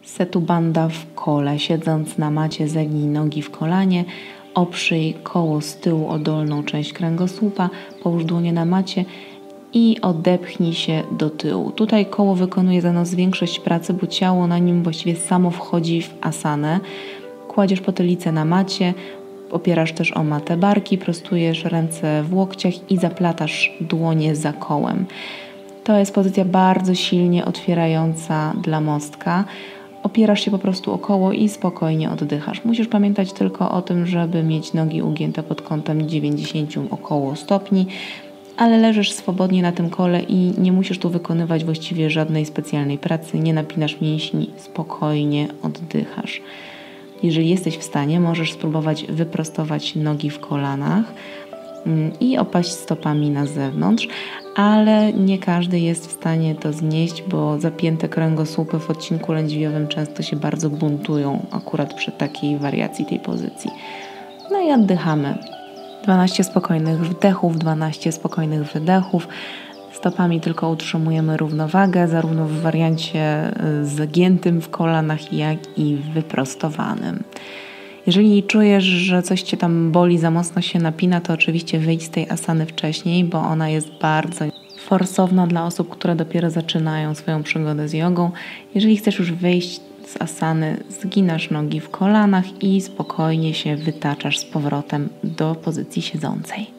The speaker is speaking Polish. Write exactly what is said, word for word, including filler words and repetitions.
Setu Bandha w kole. Siedząc na macie, zegnij nogi w kolanie, oprzyj koło z tyłu o dolną część kręgosłupa, połóż dłonie na macie i odepchnij się do tyłu. Tutaj koło wykonuje za nas większość pracy, bo ciało na nim właściwie samo wchodzi w asanę. Kładziesz potylicę na macie, opierasz też o matę barki, prostujesz ręce w łokciach i zaplatasz dłonie za kołem. To jest pozycja bardzo silnie otwierająca dla mostka. Opierasz się po prostu o koło i spokojnie oddychasz. Musisz pamiętać tylko o tym, żeby mieć nogi ugięte pod kątem dziewięćdziesiąt około stopni, ale leżysz swobodnie na tym kole i nie musisz tu wykonywać właściwie żadnej specjalnej pracy, nie napinasz mięśni, spokojnie oddychasz. Jeżeli jesteś w stanie, możesz spróbować wyprostować nogi w kolanach i opaść stopami na zewnątrz, ale nie każdy jest w stanie to znieść, bo zapięte kręgosłupy w odcinku lędźwiowym często się bardzo buntują akurat przy takiej wariacji tej pozycji. No i oddychamy. dwanaście spokojnych wdechów, dwanaście spokojnych wydechów. Stopami tylko utrzymujemy równowagę, zarówno w wariancie zagiętym w kolanach, jak i wyprostowanym. Jeżeli czujesz, że coś Cię tam boli, za mocno się napina, to oczywiście wyjdź z tej asany wcześniej, bo ona jest bardzo forsowna dla osób, które dopiero zaczynają swoją przygodę z jogą. Jeżeli chcesz już wyjść z asany, zginasz nogi w kolanach i spokojnie się wytaczasz z powrotem do pozycji siedzącej.